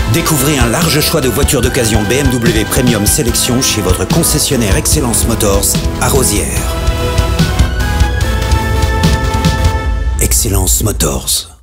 Découvrez un large choix de voitures d'occasion BMW Premium Sélection chez votre concessionnaire Excellence Motors à Rosières. Excellence Motors.